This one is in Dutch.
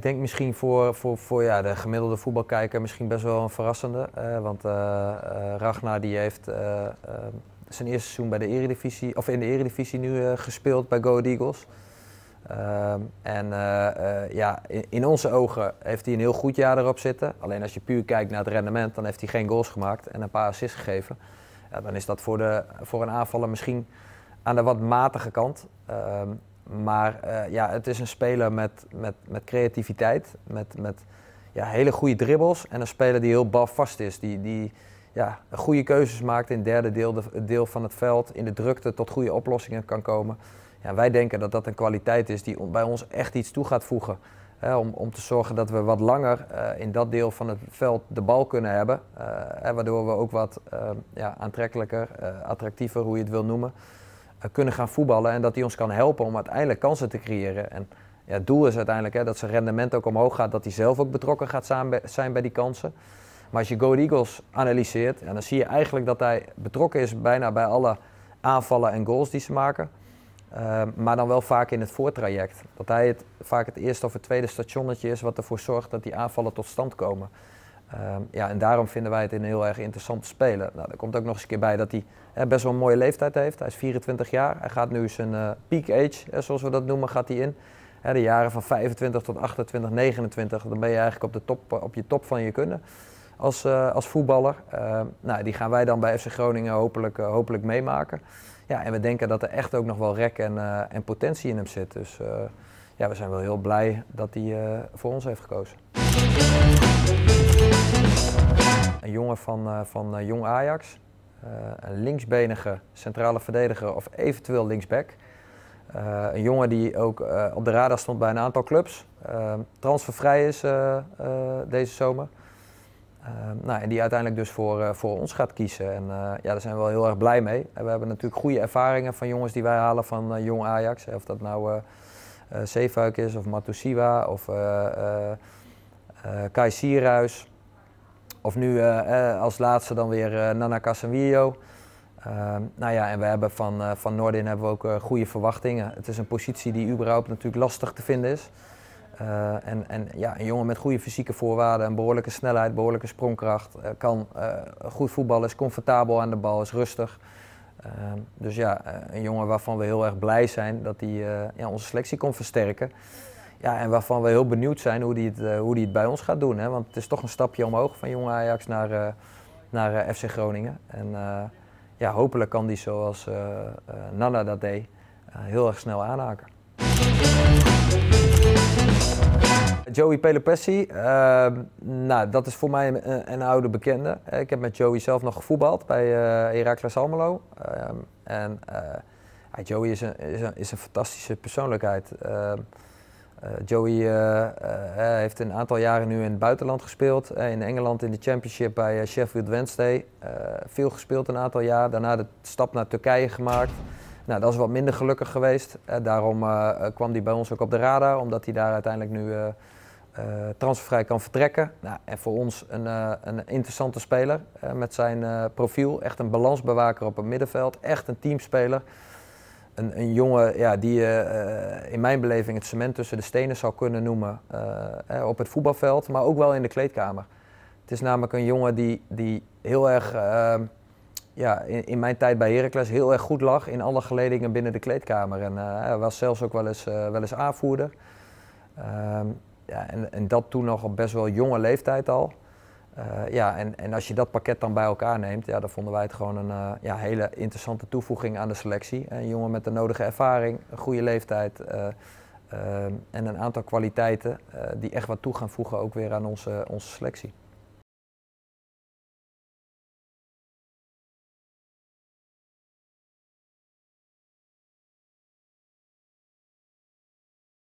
denk misschien voor ja, de gemiddelde voetbalkijker misschien best wel een verrassende. Want Ragnar die heeft zijn eerste seizoen bij de Eredivisie, of in de Eredivisie nu gespeeld bij Go Ahead Eagles. Ja, in onze ogen heeft hij een heel goed jaar erop zitten. Alleen als je puur kijkt naar het rendement, dan heeft hij geen goals gemaakt en een paar assists gegeven. Ja, dan is dat voor een aanvaller misschien aan de wat matige kant. Ja, het is een speler met creativiteit, met ja, hele goede dribbles en een speler die heel balvast is. Die ja, goede keuzes maakt in het derde deel van het veld, in de drukte tot goede oplossingen kan komen. Ja, wij denken dat dat een kwaliteit is die bij ons echt iets toe gaat voegen. Om te zorgen dat we wat langer in dat deel van het veld de bal kunnen hebben. Waardoor we ook wat ja, aantrekkelijker, attractiever, hoe je het wil noemen, kunnen gaan voetballen. En dat hij ons kan helpen om uiteindelijk kansen te creëren. En ja, het doel is uiteindelijk dat zijn rendement ook omhoog gaat, dat hij zelf ook betrokken gaat zijn bij die kansen. Maar als je Go Ahead Eagles analyseert, ja, dan zie je eigenlijk dat hij betrokken is bijna bij alle aanvallen en goals die ze maken. Maar dan wel vaak in het voortraject. Dat hij vaak het eerste of het tweede stationnetje is wat ervoor zorgt dat die aanvallen tot stand komen. Ja, en daarom vinden wij het een heel erg interessant spelen. Nou, er komt ook nog eens een keer bij dat hij best wel een mooie leeftijd heeft. Hij is 24 jaar. Hij gaat nu zijn peak age, zoals we dat noemen, gaat hij in. De jaren van 25 tot 28, 29, dan ben je eigenlijk op je top van je kunnen als voetballer. Nou, die gaan wij dan bij FC Groningen hopelijk meemaken. Ja, en we denken dat er echt ook nog wel rek en potentie in hem zit. Dus ja, we zijn wel heel blij dat hij voor ons heeft gekozen. Een jongen van Jong Ajax, een linksbenige centrale verdediger of eventueel linksback. Een jongen die ook op de radar stond bij een aantal clubs. Transfervrij is deze zomer. Nou, en die uiteindelijk dus voor ons gaat kiezen. En ja, daar zijn we wel heel erg blij mee. En we hebben natuurlijk goede ervaringen van jongens die wij halen van Jong Ajax. Of dat nou Zeefuik is, of Matusiwa, of Kai Sierhuis. Of nu als laatste dan weer Nana Casemiro. Nou ja, en we hebben van Noordin hebben we ook goede verwachtingen. Het is een positie die überhaupt natuurlijk lastig te vinden is. Ja, een jongen met goede fysieke voorwaarden, een behoorlijke snelheid, behoorlijke sprongkracht, kan goed voetballen, is comfortabel aan de bal, is rustig. Dus ja, een jongen waarvan we heel erg blij zijn dat hij ja, onze selectie kon versterken. Ja, en waarvan we heel benieuwd zijn hoe hij het bij ons gaat doen. Hè? Want het is toch een stapje omhoog van Jong Ajax naar FC Groningen. En ja, hopelijk kan die zoals Nana dat deed heel erg snel aanhaken. Joey Pelupessy, nou, dat is voor mij een oude bekende. Ik heb met Joey zelf nog gevoetbald bij Heracles Almelo. Joey is een fantastische persoonlijkheid. Joey heeft een aantal jaren nu in het buitenland gespeeld. In Engeland in de Championship bij Sheffield Wednesday. Veel gespeeld een aantal jaar, daarna de stap naar Turkije gemaakt. Nou, dat is wat minder gelukkig geweest. Daarom kwam hij bij ons ook op de radar, omdat hij daar uiteindelijk nu transfervrij kan vertrekken. Nou, en voor ons een interessante speler met zijn profiel. Echt een balansbewaker op het middenveld, echt een teamspeler. Een jongen ja, die in mijn beleving het cement tussen de stenen zou kunnen noemen op het voetbalveld, maar ook wel in de kleedkamer. Het is namelijk een jongen die heel erg... ja, in mijn tijd bij Heracles heel erg goed lag in alle geledingen binnen de kleedkamer. En hij was zelfs ook wel eens aanvoerder. Ja, en dat toen nog op best wel jonge leeftijd al. Ja, en als je dat pakket dan bij elkaar neemt, ja, dan vonden wij het gewoon een ja, hele interessante toevoeging aan de selectie. Een jongen met de nodige ervaring, een goede leeftijd en een aantal kwaliteiten die echt wat toe gaan voegen ook weer aan onze selectie.